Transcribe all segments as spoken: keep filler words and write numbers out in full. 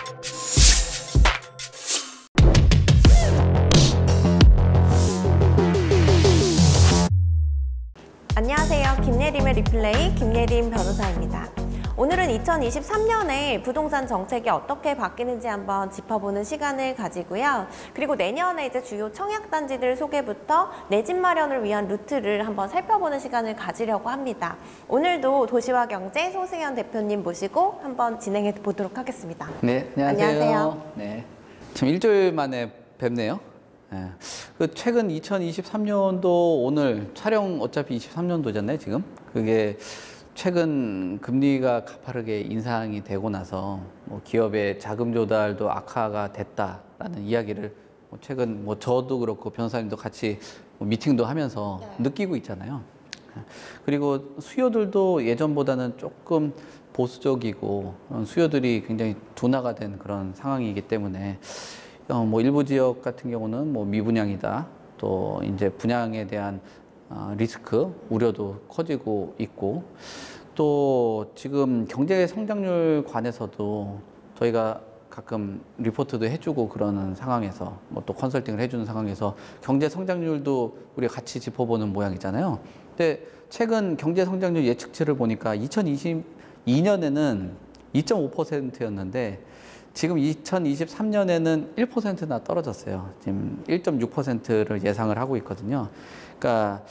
안녕하세요. 김예림의 리플레이 김예림 변호사입니다. 오늘은 이천이십삼 년에 부동산 정책이 어떻게 바뀌는지 한번 짚어보는 시간을 가지고요. 그리고 내년에 이제 주요 청약단지들 소개부터 내 집 마련을 위한 루트를 한번 살펴보는 시간을 가지려고 합니다. 오늘도 도시와 경제 소승현 대표님 모시고 한번 진행해 보도록 하겠습니다. 네, 안녕하세요. 안녕하세요. 네, 지금 일주일 만에 뵙네요. 네. 그 최근 이천이십삼 년도 오늘 촬영 어차피 이십삼 년도잖아요, 지금. 그게 최근 금리가 가파르게 인상이 되고 나서 뭐 기업의 자금 조달도 악화가 됐다라는 이야기를 뭐 최근 뭐 저도 그렇고 변호사님도 같이 뭐 미팅도 하면서 네. 느끼고 있잖아요. 그리고 수요들도 예전보다는 조금 보수적이고 수요들이 굉장히 둔화가 된 그런 상황이기 때문에 어 뭐 일부 지역 같은 경우는 뭐 미분양이다, 또 이제 분양에 대한 어 리스크, 우려도 커지고 있고, 또 지금 경제 성장률 관해서도 저희가 가끔 리포트도 해주고 그러는 상황에서 뭐 또 컨설팅을 해주는 상황에서 경제 성장률도 우리가 같이 짚어보는 모양이잖아요. 근데 최근 경제 성장률 예측치를 보니까 이천이십이 년에는 이 점 오 퍼센트였는데 지금 이천이십삼 년에는 일 퍼센트나 떨어졌어요. 지금 일 점 육 퍼센트를 예상을 하고 있거든요. 그러니까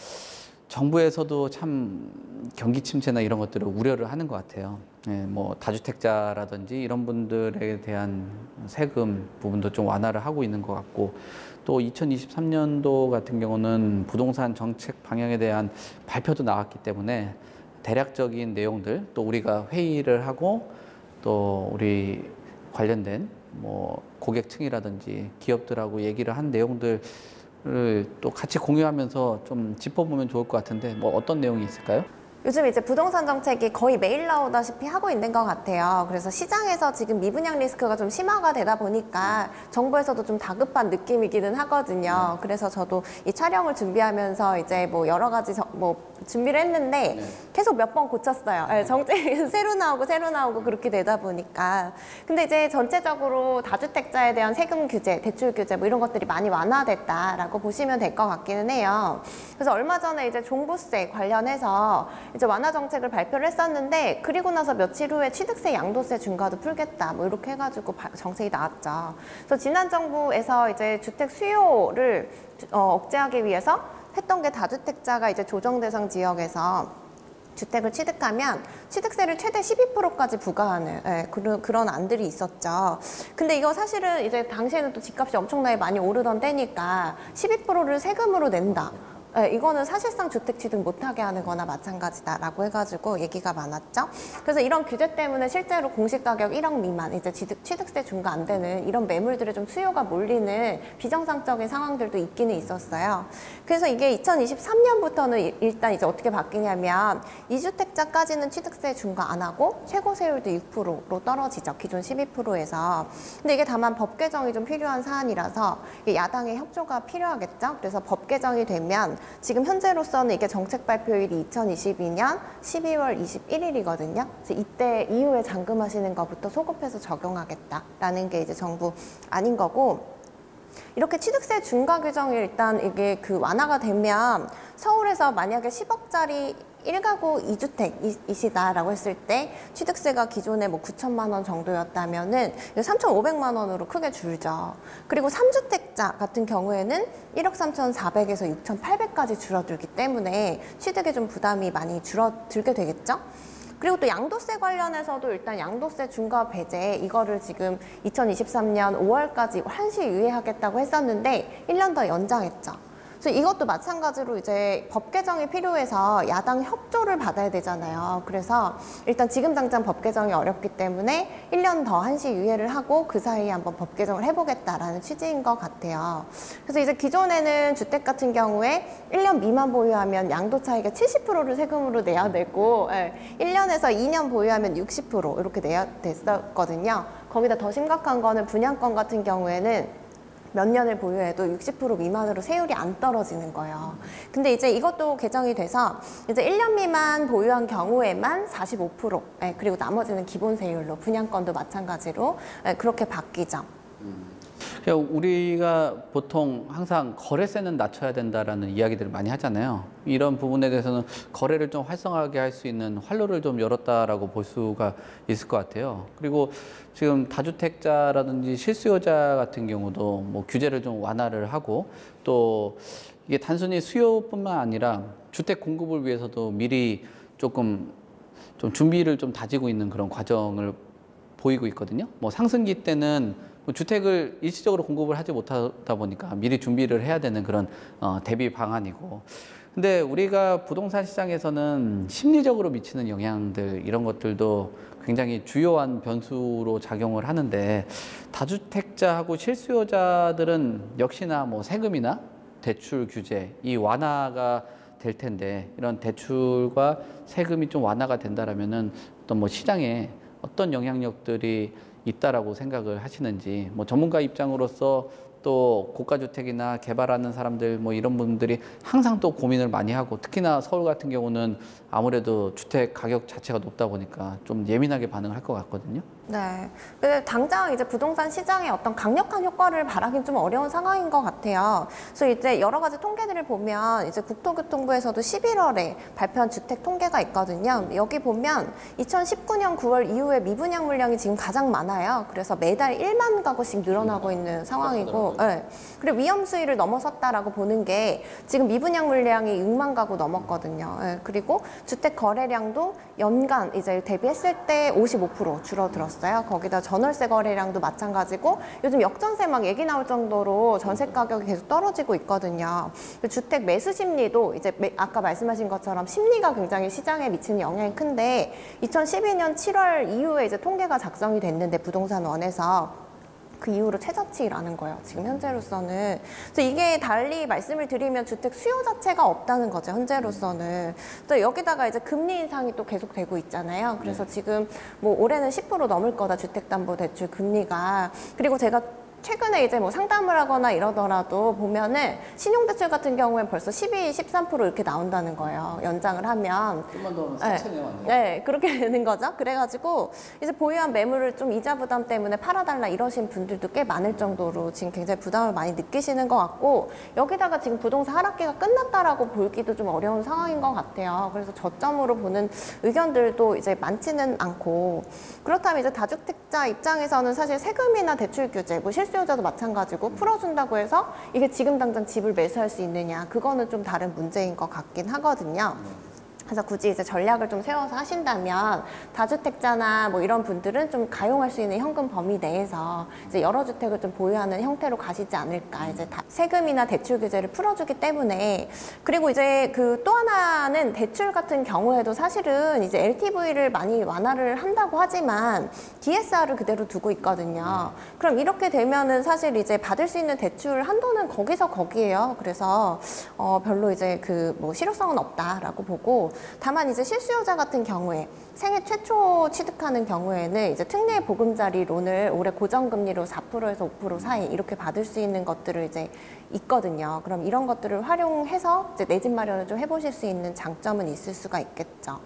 정부에서도 참 경기 침체나 이런 것들을 우려를 하는 것 같아요. 예, 뭐 다주택자라든지 이런 분들에 대한 세금 부분도 좀 완화를 하고 있는 것 같고, 또 이천이십삼 년도 같은 경우는 부동산 정책 방향에 대한 발표도 나왔기 때문에 대략적인 내용들, 또 우리가 회의를 하고 또 우리 관련된 뭐 고객층이라든지 기업들하고 얘기를 한 내용들을 또 같이 공유하면서 좀 짚어보면 좋을 것 같은데, 뭐 어떤 내용이 있을까요? 요즘 이제 부동산 정책이 거의 매일 나오다시피 하고 있는 것 같아요. 그래서 시장에서 지금 미분양 리스크가 좀 심화가 되다 보니까 정부에서도 좀 다급한 느낌이기는 하거든요. 네. 그래서 저도 이 촬영을 준비하면서 이제 뭐 여러 가지 저, 뭐 준비를 했는데 네. 계속 몇 번 고쳤어요. 네, 정책이 새로 나오고 새로 나오고 그렇게 되다 보니까. 근데 이제 전체적으로 다주택자에 대한 세금 규제, 대출 규제 뭐 이런 것들이 많이 완화됐다라고 보시면 될 것 같기는 해요. 그래서 얼마 전에 이제 종부세 관련해서 이제 완화 정책을 발표를 했었는데, 그리고 나서 며칠 후에 취득세, 양도세 중과도 풀겠다 뭐 이렇게 해가지고 정책이 나왔죠. 그래서 지난 정부에서 이제 주택 수요를 어, 억제하기 위해서 했던 게 다주택자가 이제 조정 대상 지역에서 주택을 취득하면 취득세를 최대 십이 퍼센트까지 부과하는 예, 그런, 그런 안들이 있었죠. 근데 이거 사실은 이제 당시에는 또 집값이 엄청나게 많이 오르던 때니까 십이 퍼센트를 세금으로 낸다. 네, 이거는 사실상 주택 취득 못하게 하는 거나 마찬가지다라고 해가지고 얘기가 많았죠. 그래서 이런 규제 때문에 실제로 공시가격 일억 미만, 이제 취득, 취득세 중과 안 되는 이런 매물들의 좀 수요가 몰리는 비정상적인 상황들도 있기는 있었어요. 그래서 이게 이천이십삼 년부터는 일단 이제 어떻게 바뀌냐면 이 주택자까지는 취득세 중과 안 하고 최고 세율도 육 퍼센트로 떨어지죠. 기존 십이 퍼센트에서. 근데 이게 다만 법 개정이 좀 필요한 사안이라서 야당의 협조가 필요하겠죠. 그래서 법 개정이 되면 지금 현재로서는 이게 정책 발표일이 이천이십이 년 십이월 이십일일이거든요. 그래서 이때 이후에 잔금하시는 것부터 소급해서 적용하겠다라는 게 이제 정부 아닌 거고, 이렇게 취득세 중과 규정이 일단 이게 그 완화가 되면 서울에서 만약에 십억짜리 일 가구 이 주택이시다라고 했을 때 취득세가 기존에 뭐 구천만 원 정도였다면은 삼천오백만 원으로 크게 줄죠. 그리고 삼 주택자 같은 경우에는 일억 삼천사백에서 육천팔백까지 줄어들기 때문에 취득에 좀 부담이 많이 줄어들게 되겠죠. 그리고 또 양도세 관련해서도 일단 양도세 중과 배제 이거를 지금 이천이십삼 년 오월까지 한시 유예하겠다고 했었는데 일 년 더 연장했죠. 그래서 이것도 마찬가지로 이제 법 개정이 필요해서 야당 협조를 받아야 되잖아요. 그래서 일단 지금 당장 법 개정이 어렵기 때문에 일 년 더 한시 유예를 하고 그 사이에 한번 법 개정을 해보겠다라는 취지인 것 같아요. 그래서 이제 기존에는 주택 같은 경우에 일 년 미만 보유하면 양도 차익의 칠십 퍼센트를 세금으로 내야 되고, 일 년에서 이 년 보유하면 육십 퍼센트 이렇게 내야 됐었거든요. 거기다 더 심각한 거는 분양권 같은 경우에는 몇 년을 보유해도 육십 퍼센트 미만으로 세율이 안 떨어지는 거예요. 근데 이제 이것도 개정이 돼서 이제 일 년 미만 보유한 경우에만 사십오 퍼센트, 예, 그리고 나머지는 기본 세율로, 분양권도 마찬가지로 예, 그렇게 바뀌죠. 그러니까 우리가 보통 항상 거래세는 낮춰야 된다라는 이야기들을 많이 하잖아요. 이런 부분에 대해서는 거래를 좀 활성화하게 할 수 있는 활로를 좀 열었다라고 볼 수가 있을 것 같아요. 그리고 지금 다주택자라든지 실수요자 같은 경우도 뭐 규제를 좀 완화를 하고, 또 이게 단순히 수요뿐만 아니라 주택 공급을 위해서도 미리 조금 좀 준비를 좀 다지고 있는 그런 과정을 보이고 있거든요. 뭐 상승기 때는 주택을 일시적으로 공급을 하지 못하다 보니까 미리 준비를 해야 되는 그런 어, 대비 방안이고, 근데 우리가 부동산 시장에서는 심리적으로 미치는 영향들, 이런 것들도 굉장히 주요한 변수로 작용을 하는데, 다주택자하고 실수요자들은 역시나 뭐 세금이나 대출 규제, 이 완화가 될 텐데, 이런 대출과 세금이 좀 완화가 된다라면은 어떤 뭐 시장에 어떤 영향력들이 있다라고 생각을 하시는지, 뭐 전문가 입장으로서 또 고가주택이나 개발하는 사람들 뭐 이런 분들이 항상 또 고민을 많이 하고, 특히나 서울 같은 경우는 아무래도 주택 가격 자체가 높다 보니까 좀 예민하게 반응할 것 같거든요. 네. 근데 당장 이제 부동산 시장에 어떤 강력한 효과를 바라긴 좀 어려운 상황인 것 같아요. 그래서 이제 여러 가지 통계들을 보면 이제 국토교통부에서도 십일월에 발표한 주택 통계가 있거든요. 여기 보면 이천십구 년 구월 이후에 미분양 물량이 지금 가장 많아요. 그래서 매달 일만 가구씩 늘어나고 있는 상황이고, 네. 그리고 위험 수위를 넘어섰다라고 보는 게 지금 미분양 물량이 육만 가구 넘었거든요. 네. 그리고 주택 거래량도 연간 이제 대비했을 때 오십오 퍼센트 줄어들었어요. 거기다 전월세 거래량도 마찬가지고, 요즘 역전세 막 얘기 나올 정도로 전세 가격이 계속 떨어지고 있거든요. 주택 매수 심리도 이제 아까 말씀하신 것처럼 심리가 굉장히 시장에 미치는 영향이 큰데, 이천십이 년 칠월 이후에 이제 통계가 작성이 됐는데 부동산원에서 그 이후로 최저치라는 거예요. 지금 현재로서는. 그래서 이게 달리 말씀을 드리면 주택 수요 자체가 없다는 거죠. 현재로서는. 또 여기다가 이제 금리 인상이 또 계속 되고 있잖아요. 그래서 지금 뭐 올해는 십 퍼센트 넘을 거다, 주택담보대출 금리가. 그리고 제가 최근에 이제 뭐 상담을 하거나 이러더라도 보면은 신용대출 같은 경우에 벌써 십이, 십삼 퍼센트 이렇게 나온다는 거예요. 연장을 하면. 좀만 더 네. 천천히 왔네요. 네, 그렇게 되는 거죠. 그래가지고 이제 보유한 매물을 좀 이자 부담 때문에 팔아달라 이러신 분들도 꽤 많을 정도로 지금 굉장히 부담을 많이 느끼시는 것 같고, 여기다가 지금 부동산 하락기가 끝났다라고 보기도 좀 어려운 상황인 것 같아요. 그래서 저점으로 보는 의견들도 이제 많지는 않고, 그렇다면 이제 다주택자 입장에서는 사실 세금이나 대출 규제, 뭐 실수요자도 마찬가지고 풀어준다고 해서 이게 지금 당장 집을 매수할 수 있느냐, 그거는 좀 다른 문제인 것 같긴 하거든요. 그래서 굳이 이제 전략을 좀 세워서 하신다면 다주택자나 뭐 이런 분들은 좀 가용할 수 있는 현금 범위 내에서 이제 여러 주택을 좀 보유하는 형태로 가시지 않을까. 이제 다 세금이나 대출 규제를 풀어주기 때문에. 그리고 이제 그 또 하나는 대출 같은 경우에도 사실은 이제 엘티브이를 많이 완화를 한다고 하지만 디에스알을 그대로 두고 있거든요. 그럼 이렇게 되면은 사실 이제 받을 수 있는 대출 한도는 거기서 거기에요. 그래서 어 별로 이제 그 뭐 실효성은 없다라고 보고, 다만 이제 실수요자 같은 경우에 생애 최초 취득하는 경우에는 이제 특례 보금자리 론을 올해 고정금리로 사 퍼센트에서 오 퍼센트 사이 이렇게 받을 수 있는 것들을 이제 있거든요. 그럼 이런 것들을 활용해서 이제 내 집 마련을 좀 해보실 수 있는 장점은 있을 수가 있겠죠.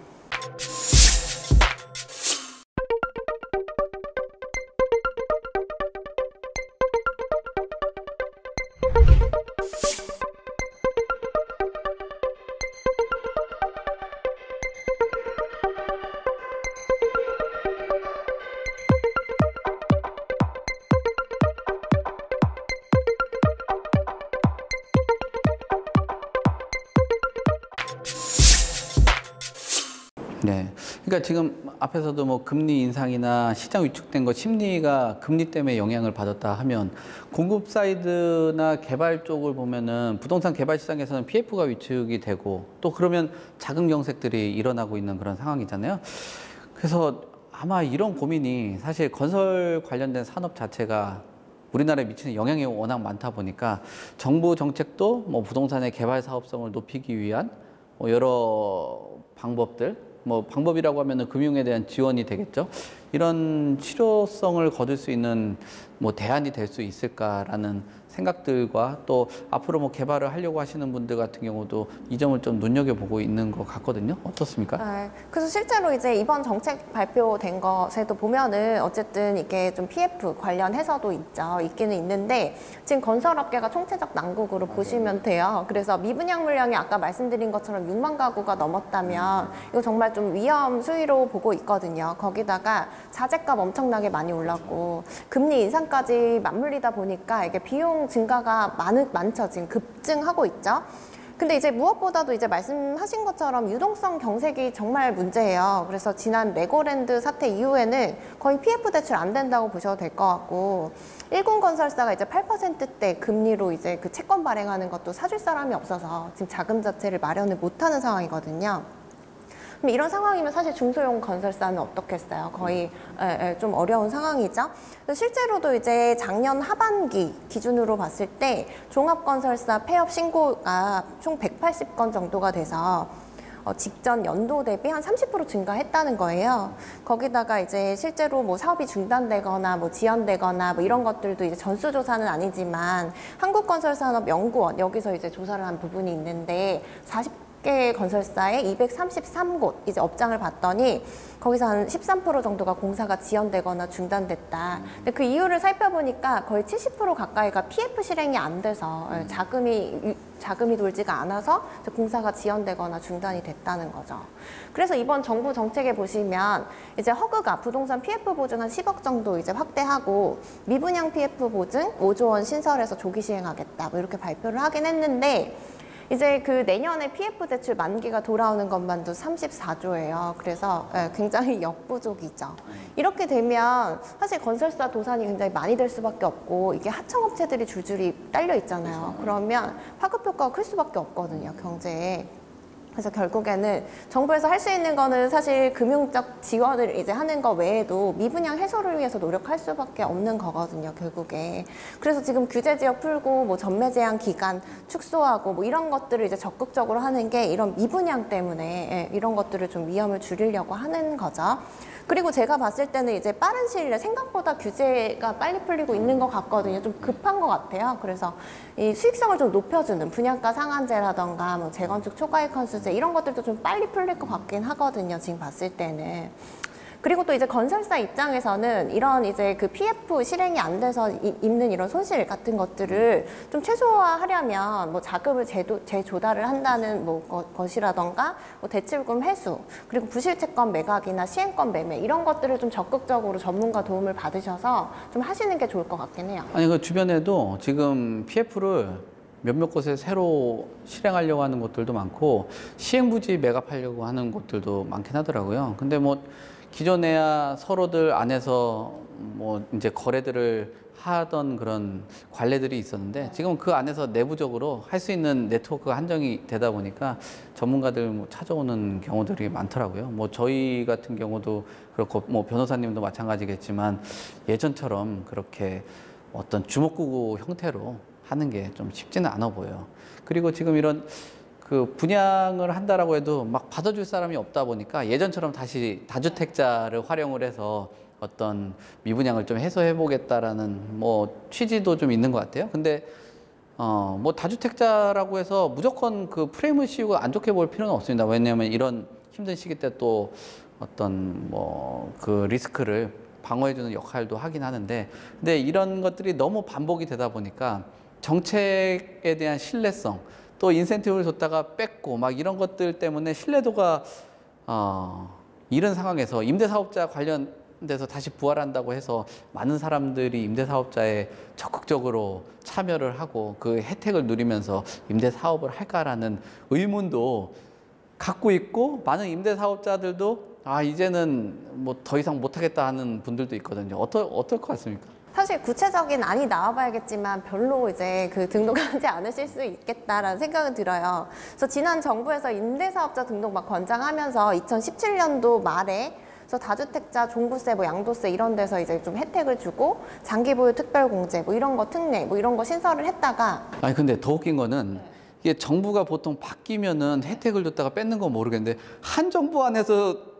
네. 그러니까 지금 앞에서도 뭐 금리 인상이나 시장 위축된 거 심리가 금리 때문에 영향을 받았다 하면, 공급 사이드나 개발 쪽을 보면은 부동산 개발 시장에서는 피에프가 위축이 되고, 또 그러면 자금 경색들이 일어나고 있는 그런 상황이잖아요. 그래서 아마 이런 고민이, 사실 건설 관련된 산업 자체가 우리나라에 미치는 영향이 워낙 많다 보니까 정부 정책도 뭐 부동산의 개발 사업성을 높이기 위한 뭐 여러 방법들, 뭐 방법이라고 하면은 금융에 대한 지원이 되겠죠. 이런 실효성을 거둘 수 있는 뭐 대안이 될 수 있을까라는 생각들과 또 앞으로 뭐 개발을 하려고 하시는 분들 같은 경우도 이 점을 좀 눈여겨보고 있는 것 같거든요. 어떻습니까? 네, 그래서 실제로 이제 이번 정책 발표된 것에도 보면은 어쨌든 이게 좀 피에프 관련해서도 있죠. 있기는 있는데 지금 건설업계가 총체적 난국으로 보시면 돼요. 그래서 미분양 물량이 아까 말씀드린 것처럼 육만 가구가 넘었다면 이거 정말 좀 위험 수위로 보고 있거든요. 거기다가 자재값 엄청나게 많이 올랐고 금리 인상까지 맞물리다 보니까 이게 비용 증가가 많, 많죠. 지금 급증하고 있죠. 근데 이제 무엇보다도 이제 말씀하신 것처럼 유동성 경색이 정말 문제예요. 그래서 지난 레고랜드 사태 이후에는 거의 피에프 대출 안 된다고 보셔도 될 것 같고 일군건설사가 이제 팔 퍼센트대 금리로 이제 그 채권 발행하는 것도 사줄 사람이 없어서 지금 자금 자체를 마련을 못하는 상황이거든요. 이런 상황이면 사실 중소형 건설사는 어떻겠어요? 거의 에, 에, 좀 어려운 상황이죠. 실제로도 이제 작년 하반기 기준으로 봤을 때 종합건설사 폐업 신고가 총 백팔십 건 정도가 돼서 어, 직전 연도 대비 한 삼십 퍼센트 증가했다는 거예요. 거기다가 이제 실제로 뭐 사업이 중단되거나 뭐 지연되거나 뭐 이런 것들도 이제 전수조사는 아니지만 한국건설산업연구원 여기서 이제 조사를 한 부분이 있는데 사십 개 건설사에 이백삼십삼 곳 이제 업장을 봤더니 거기서 한 십삼 퍼센트 정도가 공사가 지연되거나 중단됐다. 근데 그 이유를 살펴보니까 거의 칠십 퍼센트 가까이가 피에프 실행이 안 돼서 자금이 자금이 돌지가 않아서 공사가 지연되거나 중단이 됐다는 거죠. 그래서 이번 정부 정책에 보시면 이제 허그가 부동산 피에프 보증 한 십억 정도 이제 확대하고 미분양 피에프 보증 오조 원 신설해서 조기 시행하겠다. 뭐 이렇게 발표를 하긴 했는데 이제 그 내년에 피에프 대출 만기가 돌아오는 것만도 삼십사조예요. 그래서 굉장히 역부족이죠. 이렇게 되면 사실 건설사 도산이 굉장히 많이 될 수밖에 없고 이게 하청업체들이 줄줄이 딸려 있잖아요. 그러면 파급 효과가 클 수밖에 없거든요, 경제에. 그래서 결국에는 정부에서 할 수 있는 거는 사실 금융적 지원을 이제 하는 거 외에도 미분양 해소를 위해서 노력할 수밖에 없는 거거든요, 결국에. 그래서 지금 규제 지역 풀고 뭐 전매 제한 기간 축소하고 뭐 이런 것들을 이제 적극적으로 하는 게 이런 미분양 때문에 이런 것들을 좀 위험을 줄이려고 하는 거죠. 그리고 제가 봤을 때는 이제 빠른 시일 내에 생각보다 규제가 빨리 풀리고 있는 것 같거든요. 좀 급한 것 같아요. 그래서 이 수익성을 좀 높여주는 분양가 상한제라던가 뭐 재건축 초과이익 건수제 이런 것들도 좀 빨리 풀릴 것 같긴 하거든요. 지금 봤을 때는. 그리고 또 이제 건설사 입장에서는 이런 이제 그 피에프 실행이 안 돼서 이, 있는 이런 손실 같은 것들을 좀 최소화하려면 뭐 자금을 재도, 재조달을 한다는 뭐 거, 것이라던가 뭐 대출금 회수 그리고 부실채권 매각이나 시행권 매매 이런 것들을 좀 적극적으로 전문가 도움을 받으셔서 좀 하시는 게 좋을 것 같긴 해요. 아니 그 주변에도 지금 피에프를 몇몇 곳에 새로 실행하려고 하는 곳들도 많고 시행부지 매각하려고 하는 곳들도 많긴 하더라고요. 근데 뭐 기존에야 서로들 안에서 뭐 이제 거래들을 하던 그런 관례들이 있었는데 지금 그 안에서 내부적으로 할 수 있는 네트워크가 한정이 되다 보니까 전문가들 뭐 찾아오는 경우들이 많더라고요. 뭐 저희 같은 경우도 그렇고 뭐 변호사님도 마찬가지겠지만 예전처럼 그렇게 어떤 주먹구구 형태로 하는 게 좀 쉽지는 않아 보여요. 그리고 지금 이런 그 분양을 한다라고 해도 막 받아줄 사람이 없다 보니까 예전처럼 다시 다주택자를 활용을 해서 어떤 미분양을 좀 해소해 보겠다라는 뭐 취지도 좀 있는 것 같아요. 근데 어 뭐 다주택자라고 해서 무조건 그 프레임을 씌우고 안 좋게 볼 필요는 없습니다. 왜냐하면 이런 힘든 시기 때 또 어떤 뭐 그 리스크를 방어해주는 역할도 하긴 하는데, 근데 이런 것들이 너무 반복이 되다 보니까 정책에 대한 신뢰성, 또 인센티브를 줬다가 뺐고 막 이런 것들 때문에 신뢰도가 어, 이런 상황에서 임대사업자 관련돼서 다시 부활한다고 해서 많은 사람들이 임대사업자에 적극적으로 참여를 하고 그 혜택을 누리면서 임대사업을 할까라는 의문도 갖고 있고, 많은 임대사업자들도 아 이제는 뭐 더 이상 못하겠다 하는 분들도 있거든요. 어떨, 어떨 것 같습니까? 사실 구체적인 안이 나와봐야겠지만 별로 이제 그 등록하지 않으실 수 있겠다라는 생각은 들어요. 그래서 지난 정부에서 임대사업자 등록 막 권장하면서 이천십칠 년도 말에 그래서 다주택자 종부세, 뭐 양도세 이런 데서 이제 좀 혜택을 주고 장기 보유 특별공제 뭐 이런 거 특례 뭐 이런 거 신설을 했다가, 아니 근데 더 웃긴 거는 이게 정부가 보통 바뀌면은 혜택을 줬다가 뺏는 건 모르겠는데 한 정부 안에서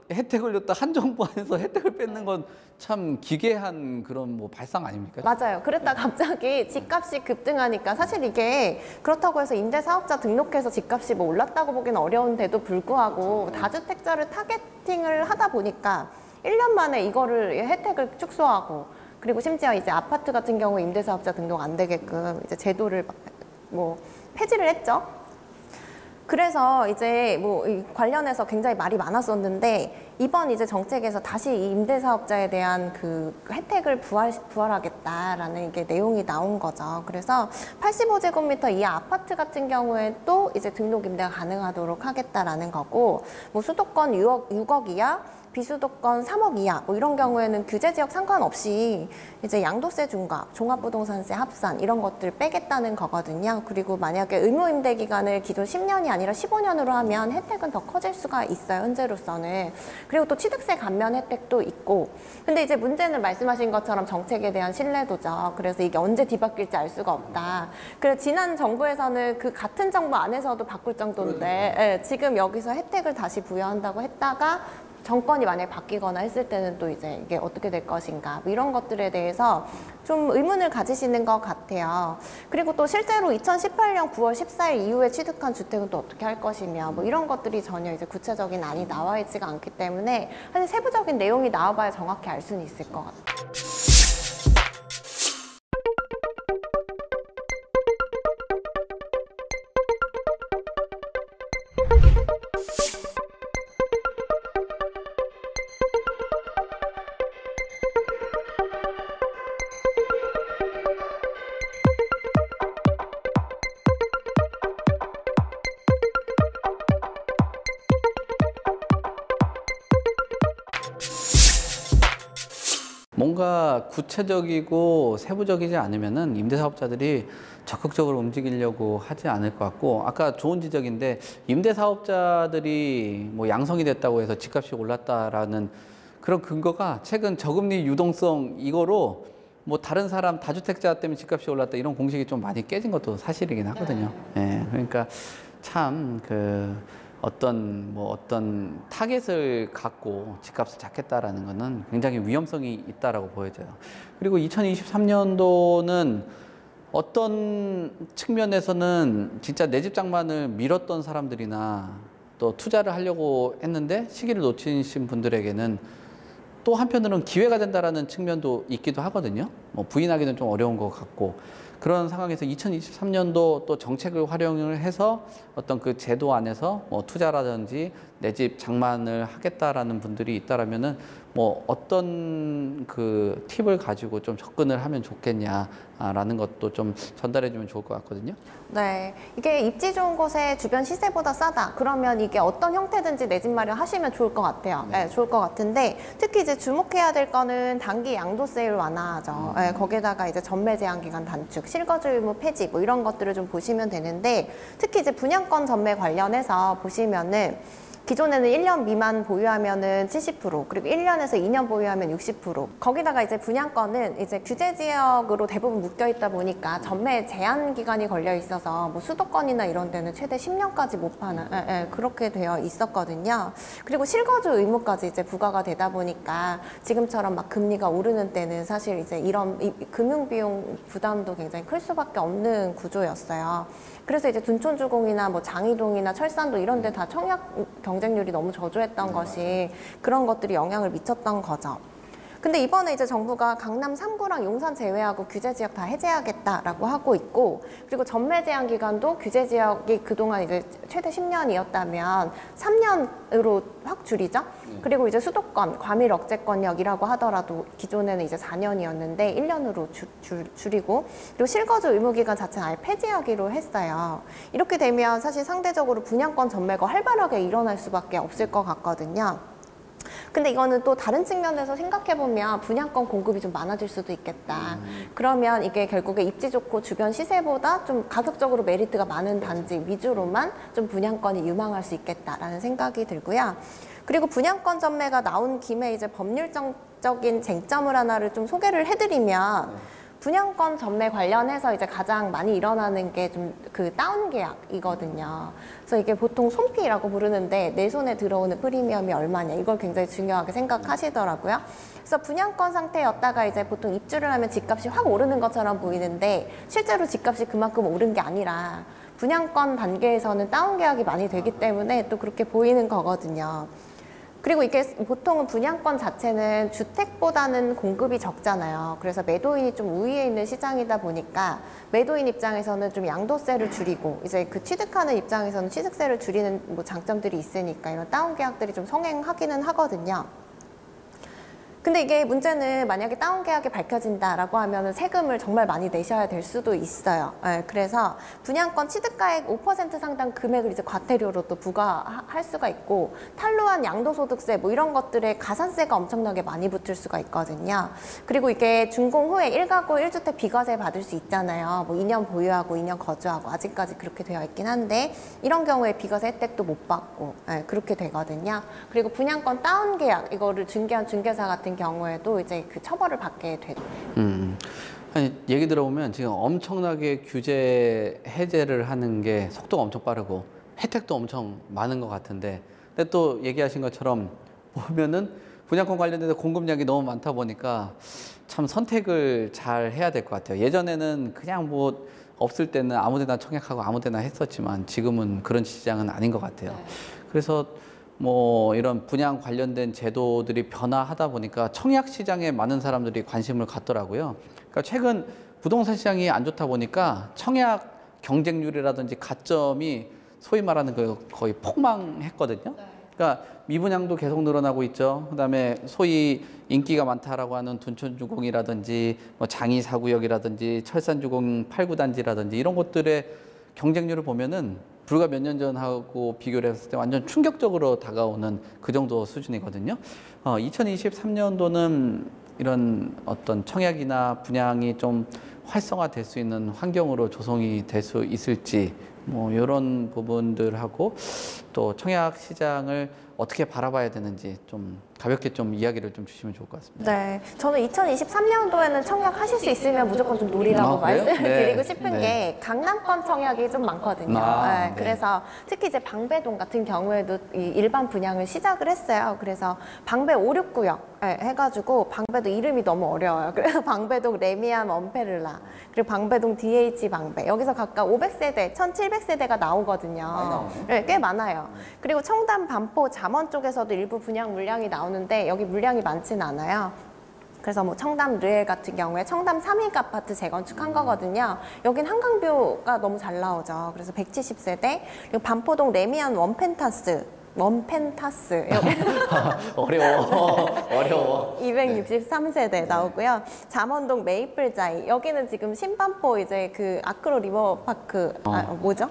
혜택을 줬다 한 정부 안에서 혜택을 뺏는 건 참 기괴한 그런 뭐 발상 아닙니까? 맞아요. 그랬다 갑자기 집값이 급등하니까 사실 이게 그렇다고 해서 임대사업자 등록해서 집값이 뭐 올랐다고 보기는 어려운데도 불구하고 다주택자를 타겟팅을 하다 보니까 일 년 만에 이거를 혜택을 축소하고 그리고 심지어 이제 아파트 같은 경우 임대사업자 등록 안 되게끔 이제 제도를 뭐 폐지를 했죠. 그래서 이제 뭐 관련해서 굉장히 말이 많았었는데 이번 이제 정책에서 다시 이 임대사업자에 대한 그 혜택을 부활, 부활하겠다라는 게 내용이 나온 거죠. 그래서 팔십오 제곱미터 이하 아파트 같은 경우에 또 이제 등록 임대가 가능하도록 하겠다라는 거고 뭐 수도권 육억, 육억 이하 비수도권 삼억 이하 뭐 이런 경우에는 규제 지역 상관없이 이제 양도세 중과 종합부동산세 합산 이런 것들 빼겠다는 거거든요. 그리고 만약에 의무 임대 기간을 기존 십 년이 아니라 십오 년으로 하면 혜택은 더 커질 수가 있어요. 현재로서는. 그리고 또 취득세 감면 혜택도 있고. 근데 이제 문제는 말씀하신 것처럼 정책에 대한 신뢰도죠. 그래서 이게 언제 뒤바뀔지 알 수가 없다. 그래서 지난 정부에서는 그 같은 정부 안에서도 바꿀 정도인데 예, 지금 여기서 혜택을 다시 부여한다고 했다가 정권이 만약에 바뀌거나 했을 때는 또 이제 이게 어떻게 될 것인가 뭐 이런 것들에 대해서 좀 의문을 가지시는 것 같아요. 그리고 또 실제로 이천십팔 년 구월 십사일 이후에 취득한 주택은 또 어떻게 할 것이며 뭐 이런 것들이 전혀 이제 구체적인 안이 나와 있지가 않기 때문에 사실 세부적인 내용이 나와봐야 정확히 알 수는 있을 것 같아요. 뭔가 구체적이고 세부적이지 않으면은 임대사업자들이 적극적으로 움직이려고 하지 않을 것 같고 아까 좋은 지적인데 임대사업자들이 뭐 양성이 됐다고 해서 집값이 올랐다라는 그런 근거가 최근 저금리 유동성 이거로 뭐 다른 사람 다주택자 때문에 집값이 올랐다 이런 공식이 좀 많이 깨진 것도 사실이긴 하거든요. 예, 네, 그러니까 참 그 어떤 뭐 어떤 타겟을 갖고 집값을 잡겠다라는 것은 굉장히 위험성이 있다라고 보여져요. 그리고 이천이십삼 년도는 어떤 측면에서는 진짜 내 집 장만을 미뤘던 사람들이나 또 투자를 하려고 했는데 시기를 놓치신 분들에게는 또 한편으로는 기회가 된다라는 측면도 있기도 하거든요. 뭐 부인하기는 좀 어려운 것 같고 그런 상황에서 이천이십삼 년도 또 정책을 활용을 해서 어떤 그 제도 안에서 뭐 투자라든지 내 집 장만을 하겠다라는 분들이 있다라면은 뭐 어떤 그 팁을 가지고 좀 접근을 하면 좋겠냐라는 것도 좀 전달해 주면 좋을 것 같거든요. 네, 이게 입지 좋은 곳에 주변 시세보다 싸다. 그러면 이게 어떤 형태든지 내 집 마련 하시면 좋을 것 같아요. 네. 네, 좋을 것 같은데 특히 이제 주목해야 될 거는 단기 양도세율 완화죠. 음. 네, 거기에다가 이제 전매 제한 기간 단축, 실거주 의무 폐지 뭐 이런 것들을 좀 보시면 되는데 특히 이제 분양권 전매 관련해서 보시면은 기존에는 일 년 미만 보유하면은 칠십 퍼센트 그리고 일 년에서 이 년 보유하면 육십 퍼센트 거기다가 이제 분양권은 이제 규제 지역으로 대부분 묶여 있다 보니까 전매 제한 기간이 걸려 있어서 뭐 수도권이나 이런 데는 최대 십 년까지 못 파는 예, 예, 그렇게 되어 있었거든요. 그리고 실거주 의무까지 이제 부과가 되다 보니까 지금처럼 막 금리가 오르는 때는 사실 이제 이런 이, 금융 비용 부담도 굉장히 클 수밖에 없는 구조였어요. 그래서 이제 둔촌주공이나 뭐 장이동이나 철산도 이런 데 다 청약 경쟁률이 너무 저조했던 것이 그런 것들이 영향을 미쳤던 거죠. 근데 이번에 이제 정부가 강남 삼 구랑 용산 제외하고 규제 지역 다 해제하겠다라고 하고 있고 그리고 전매 제한 기간도 규제 지역이 그동안 이제 최대 십 년이었다면 삼 년으로 확 줄이죠. 그리고 이제 수도권 과밀 억제권역이라고 하더라도 기존에는 이제 사 년이었는데 일 년으로 주, 줄, 줄이고 그리고 실거주 의무 기간 자체는 아예 폐지하기로 했어요. 이렇게 되면 사실 상대적으로 분양권 전매가 활발하게 일어날 수밖에 없을 것 같거든요. 근데 이거는 또 다른 측면에서 생각해보면 분양권 공급이 좀 많아질 수도 있겠다. 음. 그러면 이게 결국에 입지 좋고 주변 시세보다 좀 가격적으로 메리트가 많은 단지 위주로만 좀 분양권이 유망할 수 있겠다라는 생각이 들고요. 그리고 분양권 전매가 나온 김에 이제 법률적인 쟁점을 하나를 좀 소개를 해드리면 음. 분양권 전매 관련해서 이제 가장 많이 일어나는 게 좀 그 다운 계약이거든요. 그래서 이게 보통 손피라고 부르는데 내 손에 들어오는 프리미엄이 얼마냐 이걸 굉장히 중요하게 생각하시더라고요. 그래서 분양권 상태였다가 이제 보통 입주를 하면 집값이 확 오르는 것처럼 보이는데 실제로 집값이 그만큼 오른 게 아니라 분양권 단계에서는 다운 계약이 많이 되기 때문에 또 그렇게 보이는 거거든요. 그리고 이게 보통은 분양권 자체는 주택보다는 공급이 적잖아요. 그래서 매도인이 좀 우위에 있는 시장이다 보니까 매도인 입장에서는 좀 양도세를 줄이고 이제 그 취득하는 입장에서는 취득세를 줄이는 뭐 장점들이 있으니까 이런 다운 계약들이 좀 성행하기는 하거든요. 근데 이게 문제는 만약에 다운 계약이 밝혀진다라고 하면 세금을 정말 많이 내셔야 될 수도 있어요. 네, 그래서 분양권 취득가액 오 퍼센트 상당 금액을 이제 과태료로 또 부과할 수가 있고 탄로한 양도소득세 뭐 이런 것들에 가산세가 엄청나게 많이 붙을 수가 있거든요. 그리고 이게 준공 후에 일 가구 일 주택 비과세 받을 수 있잖아요. 뭐 이 년 보유하고 이 년 거주하고 아직까지 그렇게 되어 있긴 한데 이런 경우에 비과세 혜택도 못 받고 네, 그렇게 되거든요. 그리고 분양권 다운 계약 이거를 중개한 중개사 같은 경우에도 이제 그 처벌을 받게 되죠. 음, 아니 얘기 들어보면 지금 엄청나게 규제 해제를 하는 게 속도가 엄청 빠르고 혜택도 엄청 많은 것 같은데, 근데 또 얘기하신 것처럼 보면은 분양권 관련돼서 공급량이 너무 많다 보니까 참 선택을 잘 해야 될 것 같아요. 예전에는 그냥 뭐 없을 때는 아무데나 청약하고 아무데나 했었지만 지금은 그런 시장은 아닌 것 같아요. 네. 그래서 뭐 이런 분양 관련된 제도들이 변화하다 보니까 청약 시장에 많은 사람들이 관심을 갖더라고요. 그러니까 최근 부동산 시장이 안 좋다 보니까 청약 경쟁률이라든지 가점이 소위 말하는 그 거의 폭망했거든요. 그러니까 미분양도 계속 늘어나고 있죠. 그다음에 소위 인기가 많다라고 하는 둔촌주공이라든지 뭐 장이사구역이라든지 철산주공 팔 구 단지라든지 이런 곳들의 경쟁률을 보면은 불과 몇 년 전하고 비교를 했을 때 완전 충격적으로 다가오는 그 정도 수준이거든요. 어, 이천이십삼 년도는 이런 어떤 청약이나 분양이 좀 활성화될 수 있는 환경으로 조성이 될 수 있을지 뭐 이런 부분들하고 또 청약 시장을 어떻게 바라봐야 되는지 좀 가볍게 좀 이야기를 좀 주시면 좋을 것 같습니다. 네, 저는 이천이십삼 년도에는 청약하실 수 있으면 무조건 좀 노리라고 아, 그래요? 말씀드리고 네. 싶은 네. 게 강남권 청약이 좀 많거든요. 아, 네, 네. 그래서 특히 이제 방배동 같은 경우에도 이 일반 분양을 시작을 했어요. 그래서 방배 오, 육 구역 네, 해가지고 방배동 이름이 너무 어려워요. 그래서 방배동 레미안 원페를라 그리고 방배동 디에이치 방배 여기서 각각 오백 세대, 천칠백 세대가 나오거든요. 네, 꽤 많아요. 그리고 청담, 반포, 잠원 쪽에서도 일부 분양 물량이 나오는데 여기 물량이 많지는 않아요. 그래서 뭐 청담 르엘 같은 경우에 청담 삼 일 아파트 재건축한 거거든요. 여긴 한강뷰가 너무 잘 나오죠. 그래서 백칠십 세대 그리고 반포동 레미안 원펜타스 원펜타스 어려워 어려워 이백육십삼 세대 나오고요. 잠원동 메이플자이 여기는 지금 신반포 이제 그 아크로 리버파크 아, 뭐죠?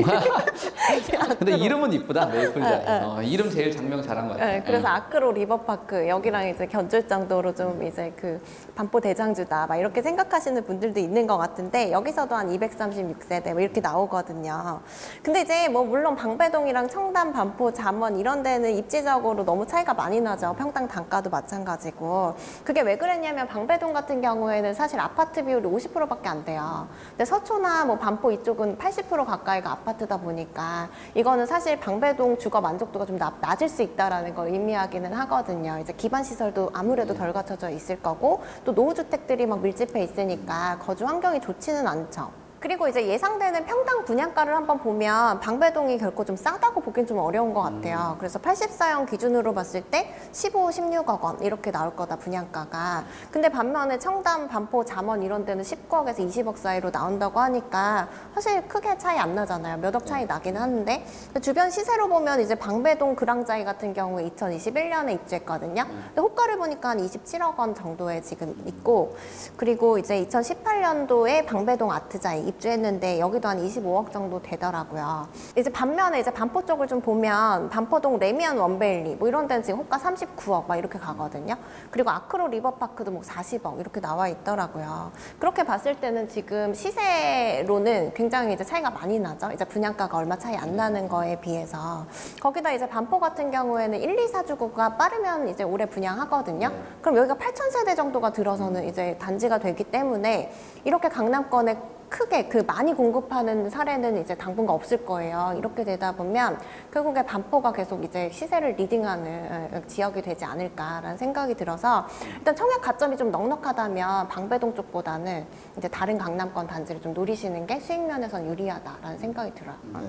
근데 이름은 이쁘다. 메이플자이. 네, 네. 어, 이름 제일 장명 잘한 것 같아요. 네, 그래서 아크로 리버파크 여기랑 이제 견줄 정도로 좀 이제 그 반포 대장주다 막 이렇게 생각하시는 분들도 있는 것 같은데 여기서도 한 이백삼십육 세대 뭐 이렇게 나오거든요. 근데 이제 뭐 물론 방배동이랑 청담, 반포, 잠원 이런 데는 입지적으로 너무 차이가 많이 나죠. 평당 단가도 마찬가지고. 그게 왜 그랬냐면 방배동 같은 경우에는 사실 아파트 비율이 오십 퍼센트밖에 안 돼요. 근데 서초나 뭐 반포 이쪽은 팔십 퍼센트 가까이가 아파트다 보니까 이거는 사실 방배동 주거 만족도가 좀 낮, 낮을 수 있다라는 걸 의미하기는 하거든요. 이제 기반 시설도 아무래도 덜 갖춰져 있을 거고 또 노후주택들이 막 밀집해 있으니까 거주 환경이 좋지는 않죠. 그리고 이제 예상되는 평당 분양가를 한번 보면 방배동이 결코 좀 싸다고 보기엔 좀 어려운 것 같아요. 그래서 팔십사 형 기준으로 봤을 때 십오, 십육억 원 이렇게 나올 거다 분양가가. 근데 반면에 청담, 반포, 잠원 이런 데는 십구억에서 이십억 사이로 나온다고 하니까 사실 크게 차이 안 나잖아요. 몇 억 차이 나긴 하는데 주변 시세로 보면 이제 방배동 그랑자이 같은 경우에 이천이십일 년에 입주했거든요. 근데 호가를 보니까 한 이십칠억 원 정도에 지금 있고 그리고 이제 이천십팔 년도에 방배동 아트자이 입주했는데 여기도 한 이십오억 정도 되더라고요. 이제 반면에 이제 반포 쪽을 좀 보면 반포동 레미안 원베일리 뭐 이런 데는 지금 호가 삼십구억 막 이렇게 가거든요. 그리고 아크로 리버파크도 뭐 사십억 이렇게 나와 있더라고요. 그렇게 봤을 때는 지금 시세로는 굉장히 이제 차이가 많이 나죠. 이제 분양가가 얼마 차이 안 나는 거에 비해서. 거기다 이제 반포 같은 경우에는 일, 이 사주구가 빠르면 이제 올해 분양하거든요. 그럼 여기가 팔천 세대 정도가 들어서는 이제 단지가 되기 때문에 이렇게 강남권에 크게 그 많이 공급하는 사례는 이제 당분간 없을 거예요. 이렇게 되다 보면 결국에 반포가 계속 이제 시세를 리딩하는 지역이 되지 않을까라는 생각이 들어서 일단 청약 가점이 좀 넉넉하다면 방배동 쪽보다는 이제 다른 강남권 단지를 좀 노리시는 게 수익 면에선 유리하다라는 생각이 들어요. 네.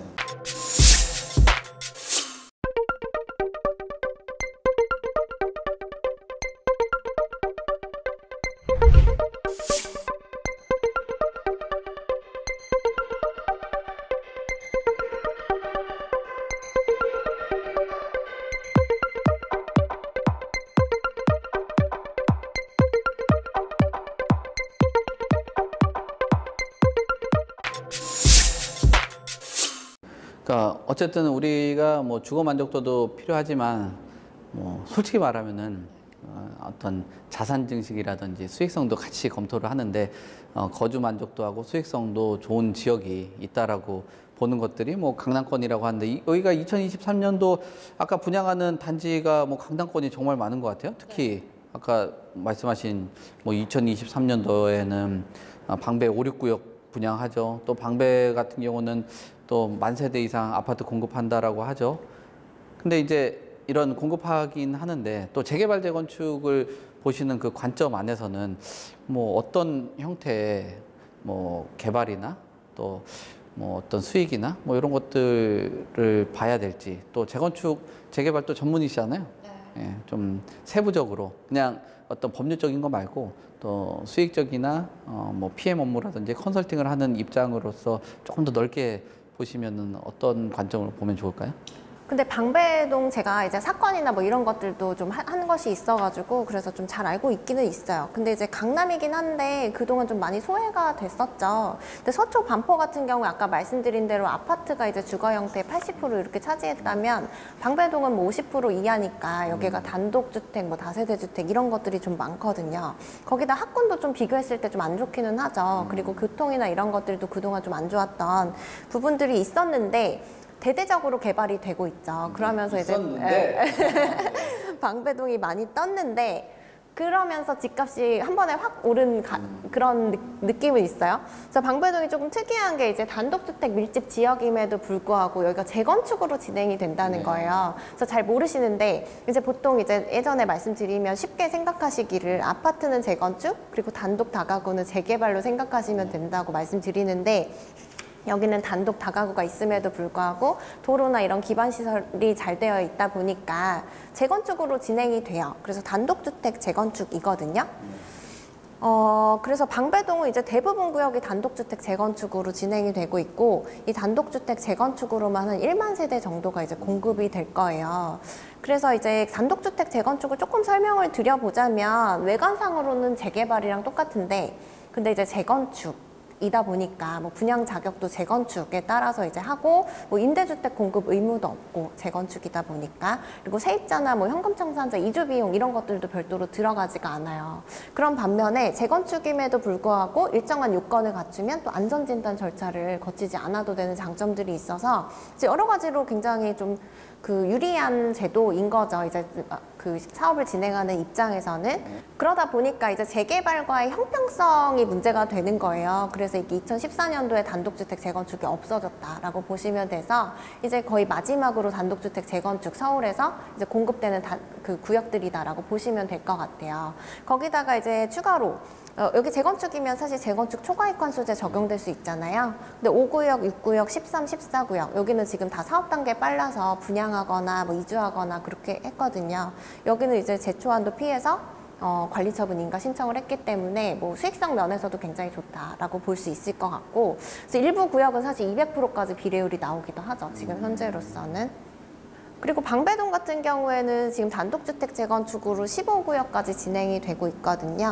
그러니까 어쨌든 우리가 뭐 주거 만족도도 필요하지만 뭐 솔직히 말하면은 어, 어떤 자산 증식이라든지 수익성도 같이 검토를 하는데 어, 거주 만족도하고 수익성도 좋은 지역이 있다라고 보는 것들이 뭐 강남권이라고 하는데 이, 여기가 이천이십삼 년도 아까 분양하는 단지가 뭐 강남권이 정말 많은 것 같아요. 특히 아까 말씀하신 뭐 이천이십삼 년도에는 방배 오, 육 구역 분양하죠. 또 방배 같은 경우는 또 만 세대 이상 아파트 공급한다라고 하죠. 근데 이제 이런 공급하긴 하는데 또 재개발 재건축을 보시는 그 관점 안에서는 뭐 어떤 형태의 뭐 개발이나 또 뭐 어떤 수익이나 뭐 이런 것들을 봐야 될지 또 재건축 재개발 또 전문이시잖아요. 네. 예, 좀 세부적으로 그냥 어떤 법률적인 거 말고 또 수익적이나 어 뭐 피엠 업무라든지 컨설팅을 하는 입장으로서 조금 더 넓게 보시면은 어떤 관점으로 보면 좋을까요? 근데 방배동 제가 이제 사건이나 뭐 이런 것들도 좀 한 것이 있어가지고 그래서 좀 잘 알고 있기는 있어요. 근데 이제 강남이긴 한데 그동안 좀 많이 소외가 됐었죠. 근데 서초 반포 같은 경우에 아까 말씀드린 대로 아파트가 이제 주거 형태 팔십 퍼센트 이렇게 차지했다면 방배동은 뭐 오십 퍼센트 이하니까 여기가 단독주택, 뭐 다세대 주택 이런 것들이 좀 많거든요. 거기다 학군도 좀 비교했을 때 좀 안 좋기는 하죠. 그리고 교통이나 이런 것들도 그동안 좀 안 좋았던 부분들이 있었는데 대대적으로 개발이 되고 있죠. 그러면서 있었는데. 이제 방배동이 많이 떴는데 그러면서 집값이 한 번에 확 오른 가, 그런 느, 느낌은 있어요. 그래서 방배동이 조금 특이한 게 이제 단독주택 밀집 지역임에도 불구하고 여기가 재건축으로 진행이 된다는 거예요. 그래서 잘 모르시는데 이제 보통 이제 예전에 말씀드리면 쉽게 생각하시기를 아파트는 재건축 그리고 단독 다가구는 재개발로 생각하시면 된다고 말씀드리는데 여기는 단독 다가구가 있음에도 불구하고 도로나 이런 기반 시설이 잘 되어 있다 보니까 재건축으로 진행이 돼요. 그래서 단독주택 재건축이거든요. 어, 그래서 방배동은 이제 대부분 구역이 단독주택 재건축으로 진행이 되고 있고 이 단독주택 재건축으로만 한 일만 세대 정도가 이제 공급이 될 거예요. 그래서 이제 단독주택 재건축을 조금 설명을 드려보자면 외관상으로는 재개발이랑 똑같은데 근데 이제 재건축 이다 보니까 뭐 분양 자격도 재건축에 따라서 이제 하고 뭐 임대주택 공급 의무도 없고 재건축이다 보니까 그리고 세입자나 뭐 현금 청산자 이주 비용 이런 것들도 별도로 들어가지가 않아요. 그런 반면에 재건축임에도 불구하고 일정한 요건을 갖추면 또 안전진단 절차를 거치지 않아도 되는 장점들이 있어서 이제 여러 가지로 굉장히 좀 그 유리한 제도인 거죠. 이제 그 사업을 진행하는 입장에서는. 그러다 보니까 이제 재개발과의 형평성이 문제가 되는 거예요. 그래서 이게 이천십사 년도에 단독주택 재건축이 없어졌다라고 보시면 돼서 이제 거의 마지막으로 단독주택 재건축 서울에서 이제 공급되는 다, 그 구역들이다라고 보시면 될 것 같아요. 거기다가 이제 추가로 어, 여기 재건축이면 사실 재건축 초과이권수제 적용될 수 있잖아요. 근데 오 구역, 육 구역, 십삼, 십사 구역 여기는 지금 다 사업 단계 빨라서 분양하거나 뭐 이주하거나 그렇게 했거든요. 여기는 이제 제초안도 피해서 어, 관리처분 인가 신청을 했기 때문에 뭐 수익성 면에서도 굉장히 좋다라고 볼 수 있을 것 같고 그래서 일부 구역은 사실 이백 퍼센트까지 비례율이 나오기도 하죠. 지금 현재로서는. 그리고 방배동 같은 경우에는 지금 단독주택 재건축으로 십오 구역까지 진행이 되고 있거든요.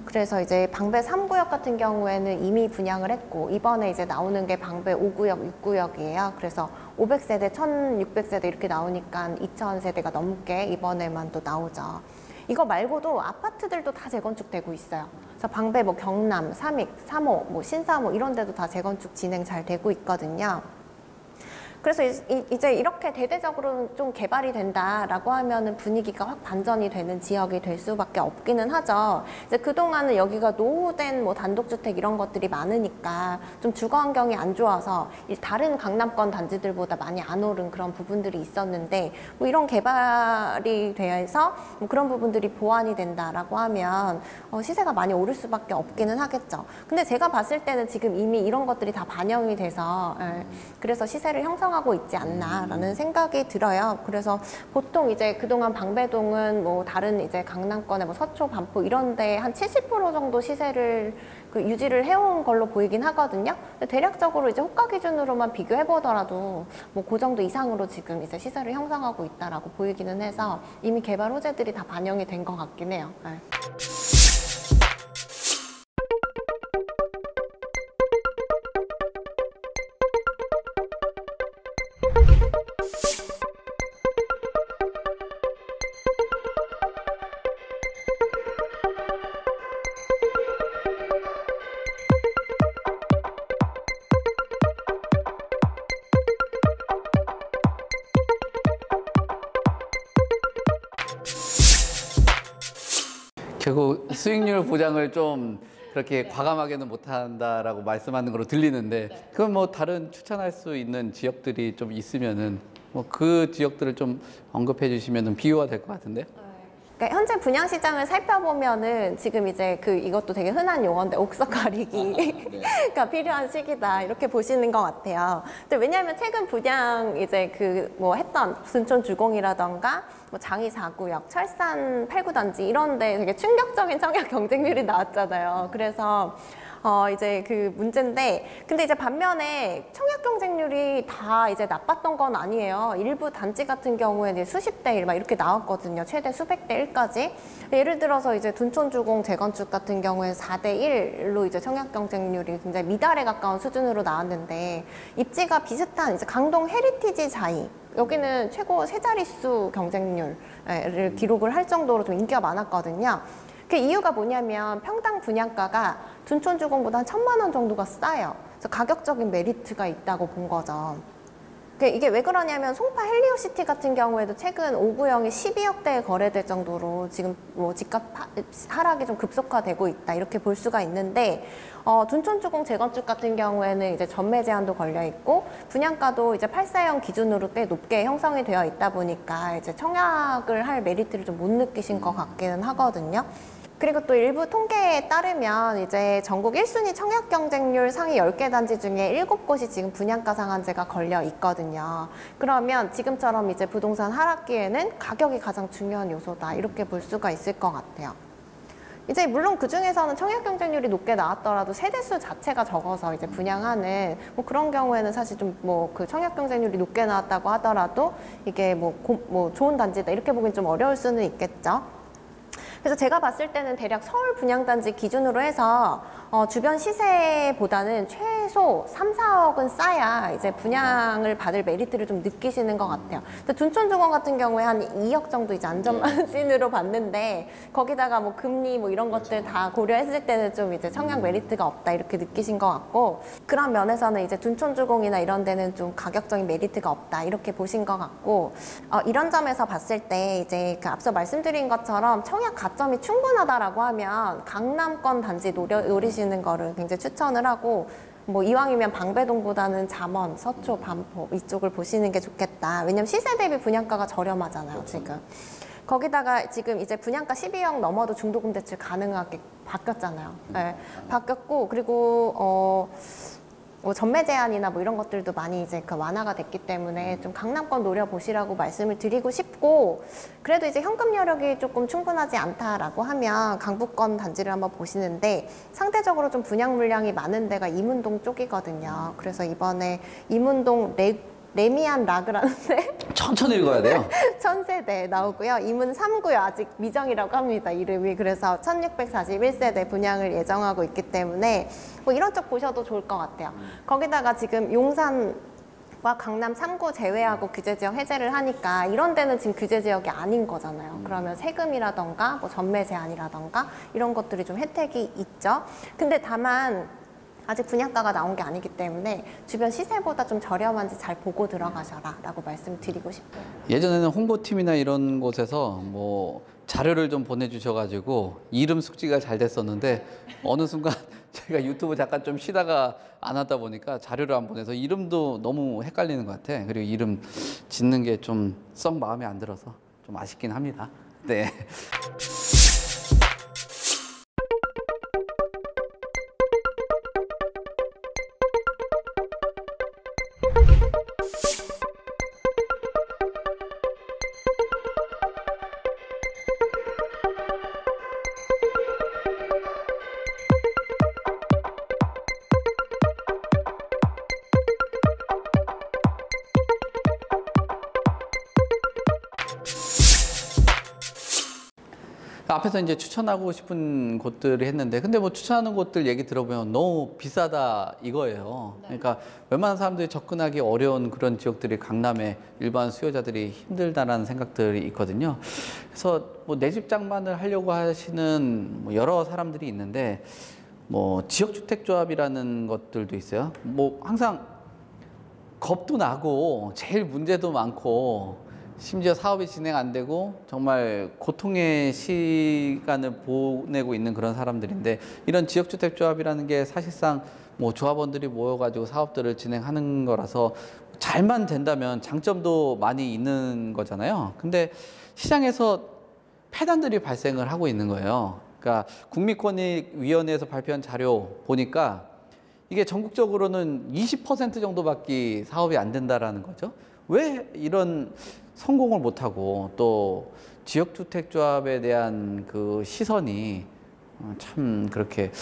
그래서 이제 방배 삼 구역 같은 경우에는 이미 분양을 했고, 이번에 이제 나오는 게 방배 오 구역, 육 구역이에요. 그래서 오백 세대, 천육백 세대 이렇게 나오니까 이천 세대가 넘게 이번에만 또 나오죠. 이거 말고도 아파트들도 다 재건축되고 있어요. 그래서 방배 뭐 경남, 삼익, 삼호, 뭐 신삼호 이런 데도 다 재건축 진행 잘 되고 있거든요. 그래서 이제 이렇게 대대적으로 좀 개발이 된다라고 하면은 분위기가 확 반전이 되는 지역이 될 수밖에 없기는 하죠. 이제 그동안은 여기가 노후된 뭐 단독주택 이런 것들이 많으니까 좀 주거 환경이 안 좋아서 다른 강남권 단지들보다 많이 안 오른 그런 부분들이 있었는데, 뭐 이런 개발이 돼서 뭐 그런 부분들이 보완이 된다라고 하면 어 시세가 많이 오를 수밖에 없기는 하겠죠. 근데 제가 봤을 때는 지금 이미 이런 것들이 다 반영이 돼서 예, 그래서 시세를 형성 하고 있지 않나라는 생각이 들어요. 그래서 보통 이제 그동안 방배동은 뭐 다른 이제 강남권의 뭐 서초, 반포 이런데 한 칠십 퍼센트 정도 시세를 그 유지를 해온 걸로 보이긴 하거든요. 근데 대략적으로 이제 호가 기준으로만 비교해 보더라도 뭐 그 정도 이상으로 지금 이제 시세를 형성하고 있다라고 보이기는 해서 이미 개발 호재들이 다 반영이 된 것 같긴 해요. 네. 결국 수익률 보장을 좀 그렇게 과감하게는 못한다라고 말씀하는 걸로 들리는데, 그럼 뭐 다른 추천할 수 있는 지역들이 좀 있으면은 뭐 그 지역들을 좀 언급해 주시면은 비유가 될 것 같은데요? 그러니까 현재 분양 시장을 살펴보면은 지금 이제 그 이것도 되게 흔한 용어인데 옥석 가리기가 필요한 시기다 이렇게 보시는 것 같아요. 근데 왜냐하면 최근 분양 이제 그 뭐 했던 순천 주공이라던가 뭐 장이 사 구역, 철산 팔 구 단지 이런데 되게 충격적인 청약 경쟁률이 나왔잖아요. 그래서 어 이제 그 문제인데, 근데 이제 반면에 청약 경쟁률이 다 이제 나빴던 건 아니에요. 일부 단지 같은 경우에는 수십 대 일 막 이렇게 나왔거든요. 최대 수백 대 일까지. 예를 들어서 이제 둔촌주공 재건축 같은 경우에 사 대 일로 이제 청약 경쟁률이 굉장히 미달에 가까운 수준으로 나왔는데, 입지가 비슷한 이제 강동 헤리티지 자이, 여기는 최고 세 자릿수 경쟁률을 기록을 할 정도로 좀 인기가 많았거든요. 그 이유가 뭐냐면 평당 분양가가 둔촌주공보다 한 천만 원 정도가 싸요. 그래서 가격적인 메리트가 있다고 본 거죠. 이게 왜 그러냐면 송파 헬리오시티 같은 경우에도 최근 오 구형이 십이억 대에 거래될 정도로 지금 뭐 집값 하락이 좀 급속화되고 있다 이렇게 볼 수가 있는데, 어, 둔촌주공 재건축 같은 경우에는 이제 전매 제한도 걸려 있고 분양가도 이제 팔사형 기준으로 꽤 높게 형성이 되어 있다 보니까 이제 청약을 할 메리트를 좀 못 느끼신 것 같기는 하거든요. 그리고 또 일부 통계에 따르면 이제 전국 일 순위 청약 경쟁률 상위 열 개 단지 중에 일곱 곳이 지금 분양가 상한제가 걸려 있거든요. 그러면 지금처럼 이제 부동산 하락기에는 가격이 가장 중요한 요소다 이렇게 볼 수가 있을 것 같아요. 이제 물론 그 중에서는 청약 경쟁률이 높게 나왔더라도 세대수 자체가 적어서 이제 분양하는 뭐 그런 경우에는 사실 좀 뭐 그 청약 경쟁률이 높게 나왔다고 하더라도 이게 뭐, 고, 뭐 좋은 단지다 이렇게 보기엔 좀 어려울 수는 있겠죠. 그래서 제가 봤을 때는 대략 서울 분양단지 기준으로 해서 어, 주변 시세보다는 최소 삼, 사억은 싸야 이제 분양을 받을 메리트를 좀 느끼시는 것 같아요. 근데 둔촌주공 같은 경우에 한 이억 정도 이제 안전마진으로 봤는데, 거기다가 뭐 금리 뭐 이런 것들 다 고려했을 때는 좀 이제 청약 메리트가 없다 이렇게 느끼신 것 같고, 그런 면에서는 이제 둔촌주공이나 이런 데는 좀 가격적인 메리트가 없다 이렇게 보신 것 같고, 어, 이런 점에서 봤을 때 이제 그 앞서 말씀드린 것처럼 청약 가점이 충분하다라고 하면 강남권 단지 노려, 노리시는 거를 굉장히 추천을 하고, 뭐 이왕이면 방배동보다는 잠원, 서초, 반포 이쪽을 보시는 게 좋겠다. 왜냐면 시세 대비 분양가가 저렴하잖아요, 그렇죠. 지금. 거기다가 지금 이제 분양가 십이억 넘어도 중도금 대출 가능하게 바뀌었잖아요. 네, 바뀌었고, 그리고 어. 뭐 전매 제한이나 뭐 이런 것들도 많이 이제 그 완화가 됐기 때문에 좀 강남권 노려보시라고 말씀을 드리고 싶고, 그래도 이제 현금 여력이 조금 충분하지 않다라고 하면 강북권 단지를 한번 보시는데, 상대적으로 좀 분양 물량이 많은 데가 이문동 쪽이거든요. 그래서 이번에 이문동 네, 레미안 라그라는데 천천히 읽어야 돼요. 천세대 나오고요. 이문 삼 구요. 아직 미정이라고 합니다. 이름이. 그래서 천육백사십일 세대 분양을 예정하고 있기 때문에 뭐 이런 쪽 보셔도 좋을 것 같아요. 거기다가 지금 용산 와 강남 삼 구 제외하고 규제지역 해제를 하니까 이런 데는 지금 규제지역이 아닌 거잖아요. 그러면 세금이라던가 뭐 전매 제한이라던가 이런 것들이 좀 혜택이 있죠. 근데 다만 아직 분양가가 나온 게 아니기 때문에 주변 시세보다 좀 저렴한지 잘 보고 들어가셔라 라고 말씀드리고 싶어요. 예전에는 홍보팀이나 이런 곳에서 뭐 자료를 좀 보내주셔가지고 이름 숙지가 잘 됐었는데 어느 순간 제가 유튜브 잠깐 좀 쉬다가 안 하다 보니까 자료를 안 보내서 이름도 너무 헷갈리는 것 같아. 그리고 이름 짓는 게 좀 썩 마음에 안 들어서 좀 아쉽긴 합니다. 네. 앞에서 이제 추천하고 싶은 곳들을 했는데 근데 뭐 추천하는 곳들 얘기 들어보면 너무 비싸다 이거예요. 그러니까 웬만한 사람들이 접근하기 어려운 그런 지역들이 강남에 일반 수요자들이 힘들다라는 생각들이 있거든요. 그래서 뭐 내 집 장만을 하려고 하시는 뭐 여러 사람들이 있는데 뭐 지역주택조합이라는 것들도 있어요. 뭐 항상 겁도 나고 제일 문제도 많고 심지어 사업이 진행 안 되고 정말 고통의 시간을 보내고 있는 그런 사람들인데 이런 지역주택조합이라는 게 사실상 뭐 조합원들이 모여가지고 사업들을 진행하는 거라서 잘만 된다면 장점도 많이 있는 거잖아요. 근데 시장에서 폐단들이 발생을 하고 있는 거예요. 그러니까 국민권익위원회에서 발표한 자료 보니까 이게 전국적으로는 이십 퍼센트 정도밖에 사업이 안 된다라는 거죠. 왜 이런 성공을 못하고 또 지역주택조합에 대한 그 시선이 참 그렇게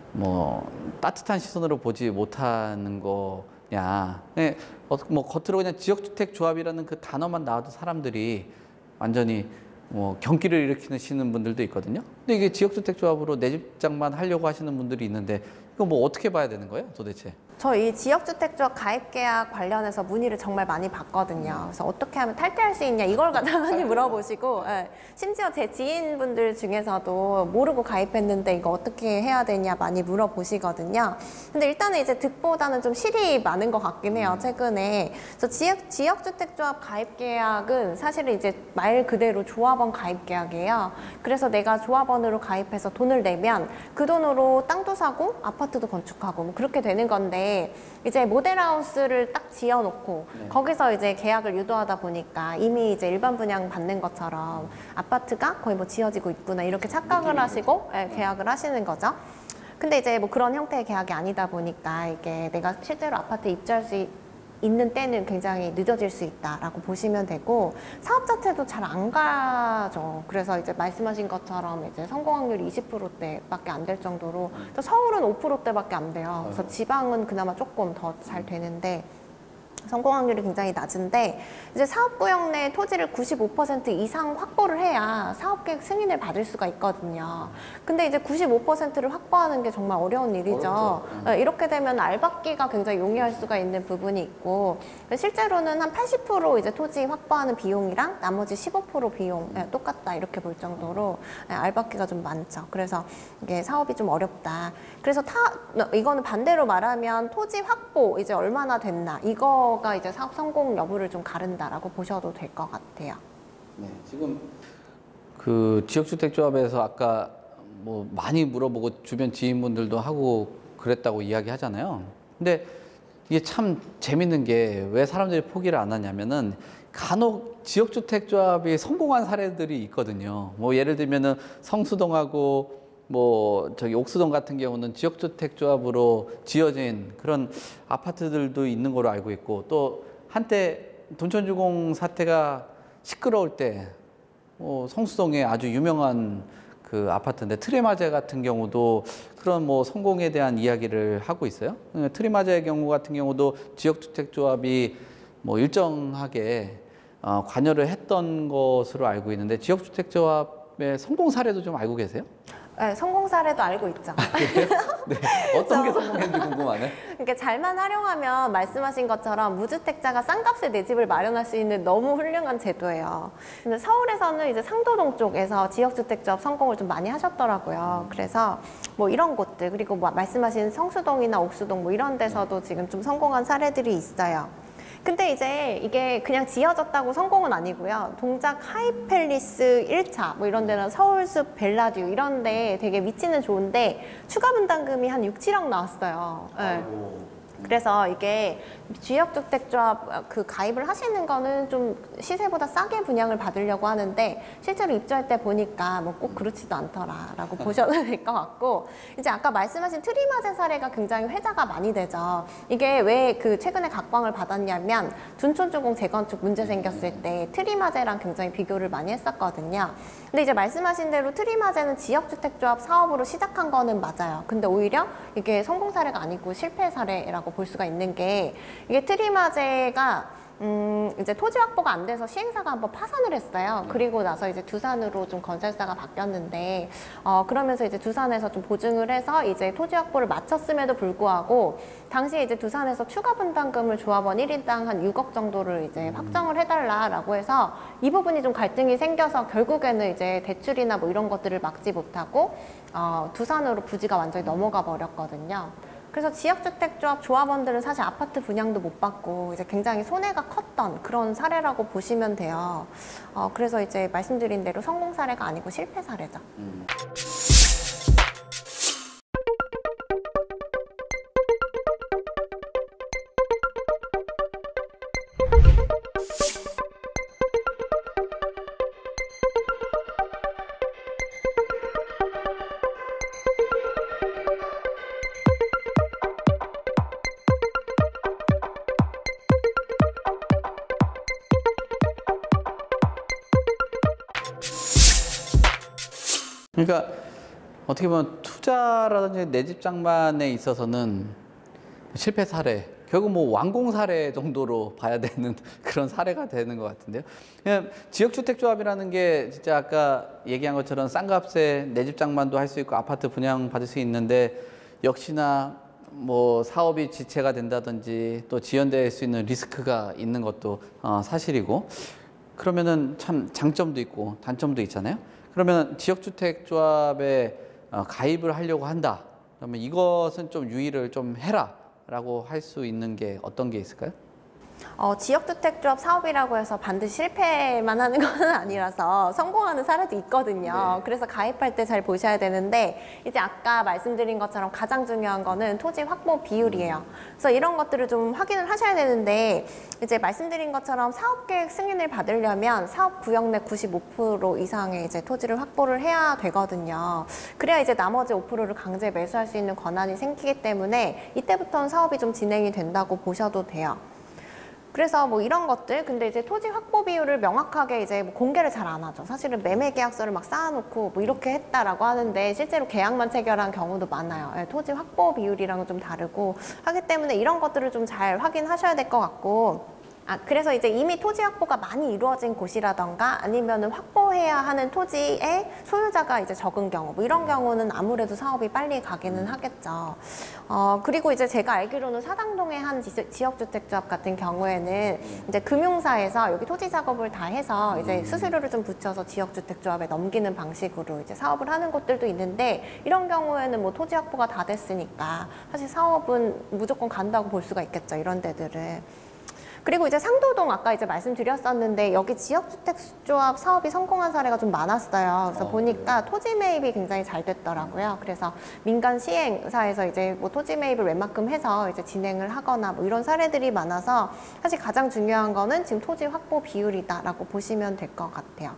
뭐 따뜻한 시선으로 보지 못하는 거냐. 네, 뭐 겉으로 그냥 지역주택조합이라는 그 단어만 나와도 사람들이 완전히 뭐 경기를 일으키시는 분들도 있거든요. 근데 이게 지역주택조합으로 내 집장만 하려고 하시는 분들이 있는데 이거 뭐 어떻게 봐야 되는 거예요, 도대체? 저 이 지역주택조합 가입계약 관련해서 문의를 정말 많이 받거든요. 그래서 어떻게 하면 탈퇴할 수 있냐 이걸 가장 많이 물어보시고 예. 심지어 제 지인분들 중에서도 모르고 가입했는데 이거 어떻게 해야 되냐 많이 물어보시거든요. 근데 일단은 이제 득보다는 좀 실이 많은 것 같긴 해요. 최근에. 그래서 지역, 지역주택조합 가입계약은 사실은 이제 말 그대로 조합원 가입계약이에요. 그래서 내가 조합원으로 가입해서 돈을 내면 그 돈으로 땅도 사고 아파트도 건축하고 뭐 그렇게 되는 건데 이제 모델하우스를 딱 지어놓고 네. 거기서 이제 계약을 유도하다 보니까 이미 이제 일반 분양 받는 것처럼 아파트가 거의 뭐 지어지고 있구나 이렇게 착각을 하시고 네, 계약을 하시는 거죠. 근데 이제 뭐 그런 형태의 계약이 아니다 보니까 이게 내가 실제로 아파트에 입주할 수 있는 때는 굉장히 늦어질 수 있다라고 보시면 되고 사업 자체도 잘 안 가죠. 그래서 이제 말씀하신 것처럼 이제 성공 확률이 이십 퍼센트대밖에 안 될 정도로 서울은 오 퍼센트대밖에 안 돼요. 그래서 지방은 그나마 조금 더 잘 되는데 성공 확률이 굉장히 낮은데 이제 사업구역 내 토지를 구십오 퍼센트 이상 확보를 해야 사업계획 승인을 받을 수가 있거든요. 근데 이제 구십오 퍼센트를 확보하는 게 정말 어려운 일이죠. 음. 이렇게 되면 알박기가 굉장히 용이할 수가 있는 부분이 있고 실제로는 한 팔십 퍼센트 이제 토지 확보하는 비용이랑 나머지 십오 퍼센트 비용 음. 똑같다 이렇게 볼 정도로 알박기가 좀 많죠. 그래서 이게 사업이 좀 어렵다. 그래서 타 이거는 반대로 말하면 토지 확보 이제 얼마나 됐나 이거 가 이제 사업 성공 여부를 좀 가른다라고 보셔도 될 것 같아요. 네, 지금 그 지역주택조합에서 아까 뭐 많이 물어보고 주변 지인분들도 하고 그랬다고 이야기하잖아요. 근데 이게 참 재밌는 게 왜 사람들이 포기를 안 하냐면은 간혹 지역주택조합이 성공한 사례들이 있거든요. 뭐 예를 들면은 성수동하고 뭐 저기 옥수동 같은 경우는 지역주택조합으로 지어진 그런 아파트들도 있는 걸로 알고 있고 또 한때 돈천주공 사태가 시끄러울 때 뭐 성수동에 아주 유명한 그 아파트인데 트리마제 같은 경우도 그런 뭐 성공에 대한 이야기를 하고 있어요. 트리마제의 경우 같은 경우도 지역주택조합이 뭐 일정하게 어, 관여를 했던 것으로 알고 있는데 지역주택조합의 성공 사례도 좀 알고 계세요? 네, 성공 사례도 알고 있죠. 네, 어떤 게 성공했는지 궁금하네. 그러니까 잘만 활용하면 말씀하신 것처럼 무주택자가 싼 값에 내 집을 마련할 수 있는 너무 훌륭한 제도예요. 근데 서울에서는 이제 상도동 쪽에서 지역주택조합 성공을 좀 많이 하셨더라고요. 그래서 뭐 이런 곳들, 그리고 뭐 말씀하신 성수동이나 옥수동 뭐 이런 데서도 지금 좀 성공한 사례들이 있어요. 근데 이제 이게 그냥 지어졌다고 성공은 아니고요. 동작 하이팰리스 일 차 뭐 이런 데는 서울숲 벨라듀 이런 데 되게 위치는 좋은데 추가 분담금이 한 육, 칠억 나왔어요. 네. 그래서 이게 지역주택조합 그 가입을 하시는 거는 좀 시세보다 싸게 분양을 받으려고 하는데 실제로 입주할 때 보니까 뭐 꼭 그렇지도 않더라라고 보셔도 될 것 같고, 이제 아까 말씀하신 트리마제 사례가 굉장히 회자가 많이 되죠. 이게 왜 그 최근에 각광을 받았냐면 둔촌주공 재건축 문제 생겼을 때 트리마제랑 굉장히 비교를 많이 했었거든요. 근데 이제 말씀하신 대로 트리마제는 지역주택조합 사업으로 시작한 거는 맞아요. 근데 오히려 이게 성공 사례가 아니고 실패 사례라고 볼 수가 있는 게, 이게 트리마제가 음 이제 토지 확보가 안 돼서 시행사가 한번 파산을 했어요. 그리고 나서 이제 두산으로 좀 건설사가 바뀌었는데 어 그러면서 이제 두산에서 좀 보증을 해서 이제 토지 확보를 마쳤음에도 불구하고 당시에 이제 두산에서 추가 분담금을 조합원 일 인당 한 육억 정도를 이제 확정을 해달라라고 해서 이 부분이 좀 갈등이 생겨서 결국에는 이제 대출이나 뭐 이런 것들을 막지 못하고 어 두산으로 부지가 완전히 넘어가 버렸거든요. 그래서 지역주택조합 조합원들은 사실 아파트 분양도 못 받고 이제 굉장히 손해가 컸던 그런 사례라고 보시면 돼요. 어, 그래서 이제 말씀드린 대로 성공 사례가 아니고 실패 사례죠. 음. 그러니까 어떻게 보면 투자라든지 내 집 장만에 있어서는 실패 사례, 결국 뭐 완공 사례 정도로 봐야 되는 그런 사례가 되는 것 같은데요. 그냥 지역주택조합이라는 게 진짜 아까 얘기한 것처럼 싼 값에 내 집 장만도 할 수 있고 아파트 분양 받을 수 있는데, 역시나 뭐 사업이 지체가 된다든지 또 지연될 수 있는 리스크가 있는 것도 어, 사실이고, 그러면은 참 장점도 있고 단점도 있잖아요. 그러면 지역주택조합에 어, 가입을 하려고 한다. 그러면 이것은 좀 유의를 좀 해라라고 할 수 있는 게 어떤 게 있을까요? 어, 지역주택조합 사업이라고 해서 반드시 실패만 하는 건 아니라서 성공하는 사례도 있거든요. 네. 그래서 가입할 때 잘 보셔야 되는데, 이제 아까 말씀드린 것처럼 가장 중요한 거는 토지 확보 비율이에요. 그래서 이런 것들을 좀 확인을 하셔야 되는데, 이제 말씀드린 것처럼 사업계획 승인을 받으려면 사업 구역 내 구십오 퍼센트 이상의 이제 토지를 확보를 해야 되거든요. 그래야 이제 나머지 오 퍼센트를 강제 매수할 수 있는 권한이 생기기 때문에 이때부터는 사업이 좀 진행이 된다고 보셔도 돼요. 그래서 뭐 이런 것들, 근데 이제 토지 확보 비율을 명확하게 이제 뭐 공개를 잘 안 하죠. 사실은 매매 계약서를 막 쌓아놓고 뭐 이렇게 했다라고 하는데 실제로 계약만 체결한 경우도 많아요. 예, 토지 확보 비율이랑은 좀 다르고 하기 때문에 이런 것들을 좀 잘 확인하셔야 될 것 같고, 아, 그래서 이제 이미 토지 확보가 많이 이루어진 곳이라던가 아니면은 확보해야 하는 토지의 소유자가 이제 적은 경우, 뭐 이런 경우는 아무래도 사업이 빨리 가기는 하겠죠. 어, 그리고 이제 제가 알기로는 사당동의 한 지, 지역주택조합 같은 경우에는 이제 금융사에서 여기 토지 작업을 다 해서 이제 수수료를 좀 붙여서 지역주택조합에 넘기는 방식으로 이제 사업을 하는 곳들도 있는데, 이런 경우에는 뭐 토지 확보가 다 됐으니까 사실 사업은 무조건 간다고 볼 수가 있겠죠, 이런 데들은. 그리고 이제 상도동 아까 이제 말씀드렸었는데 여기 지역주택조합 사업이 성공한 사례가 좀 많았어요. 그래서 어, 보니까 네. 토지 매입이 굉장히 잘 됐더라고요. 그래서 민간 시행사에서 이제 뭐 토지 매입을 웬만큼 해서 이제 진행을 하거나 뭐 이런 사례들이 많아서 사실 가장 중요한 거는 지금 토지 확보 비율이다라고 보시면 될 것 같아요.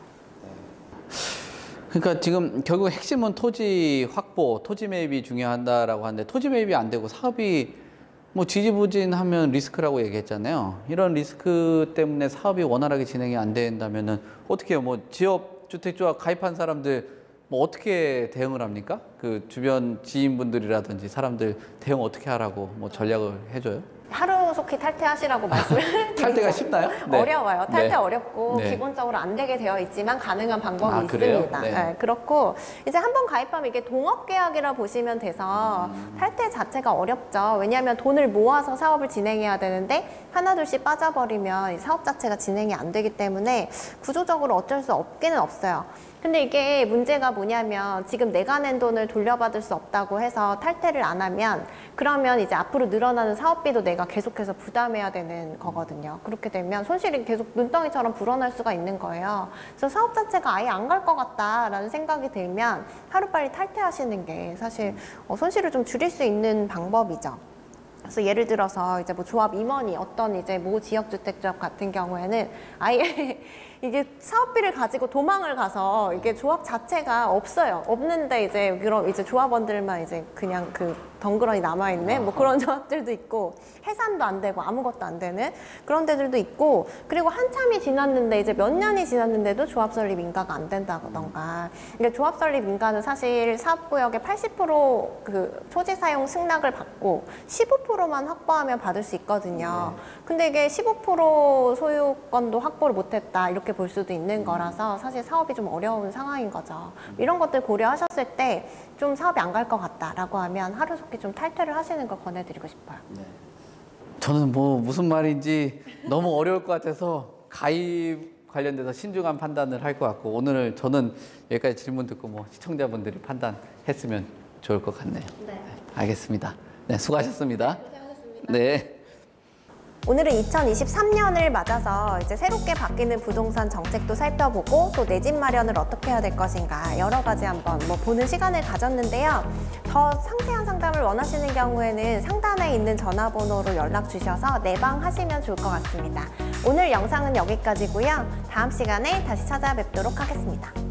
그러니까 지금 결국 핵심은 토지 확보, 토지 매입이 중요하다라고 하는데, 토지 매입이 안 되고 사업이 뭐 지지부진하면 리스크라고 얘기했잖아요. 이런 리스크 때문에 사업이 원활하게 진행이 안 된다면은 어떻게 해요? 뭐 지역주택조합 가입한 사람들 뭐 어떻게 대응을 합니까? 그 주변 지인분들이라든지 사람들 대응 어떻게 하라고 뭐 전략을 해줘요? 하루속히 탈퇴하시라고 말씀을 탈퇴가 드리죠. 쉽나요? 네. 어려워요. 탈퇴 네. 어렵고 네. 기본적으로 안 되게 되어 있지만 가능한 방법이 아, 그래요? 있습니다. 네. 네, 그렇고 이제 한번 가입하면 이게 동업 계약이라 보시면 돼서 음. 탈퇴 자체가 어렵죠. 왜냐하면 돈을 모아서 사업을 진행해야 되는데 하나둘씩 빠져버리면 이 사업 자체가 진행이 안 되기 때문에 구조적으로 어쩔 수 없기는 없어요. 근데 이게 문제가 뭐냐면 지금 내가 낸 돈을 돌려받을 수 없다고 해서 탈퇴를 안 하면 그러면 이제 앞으로 늘어나는 사업비도 내가 계속해서 부담해야 되는 거거든요. 그렇게 되면 손실이 계속 눈덩이처럼 불어날 수가 있는 거예요. 그래서 사업 자체가 아예 안 갈 것 같다라는 생각이 들면 하루빨리 탈퇴하시는 게 사실 어, 손실을 좀 줄일 수 있는 방법이죠. 그래서 예를 들어서 이제 뭐 조합 임원이 어떤 이제 모 지역주택조합 같은 경우에는 아예 이게 사업비를 가지고 도망을 가서 이게 조합 자체가 없어요. 없는데 이제 그런 이제 조합원들만 이제 그냥 그 덩그러니 남아있는 뭐 그런 조합들도 있고 해산도 안 되고 아무것도 안 되는 그런 데들도 있고 그리고 한참이 지났는데 이제 몇 년이 지났는데도 조합 설립 인가가 안 된다던가 그러니까 조합 설립 인가는 사실 사업구역의 팔십 퍼센트 그 토지 사용 승낙을 받고 십오 퍼센트만 확보하면 받을 수 있거든요. 근데 이게 십오 퍼센트 소유권도 확보를 못했다 이렇게 볼 수도 있는 거라서 사실 사업이 좀 어려운 상황인 거죠. 이런 것들 고려하셨을 때 좀 사업이 안 갈 것 같다라고 하면 하루속히 좀 탈퇴를 하시는 걸 권해드리고 싶어요. 네. 저는 뭐 무슨 말인지 너무 어려울 것 같아서 가입 관련돼서 신중한 판단을 할 것 같고 오늘 저는 여기까지 질문 듣고 뭐 시청자분들이 판단했으면 좋을 것 같네요. 네. 네, 알겠습니다. 네, 수고하셨습니다. 고생하셨습니다. 네. 오늘은 이천이십삼 년을 맞아서 이제 새롭게 바뀌는 부동산 정책도 살펴보고 또 내 집 마련을 어떻게 해야 될 것인가 여러 가지 한번 뭐 보는 시간을 가졌는데요. 더 상세한 상담을 원하시는 경우에는 상단에 있는 전화번호로 연락 주셔서 내방하시면 좋을 것 같습니다. 오늘 영상은 여기까지고요. 다음 시간에 다시 찾아뵙도록 하겠습니다.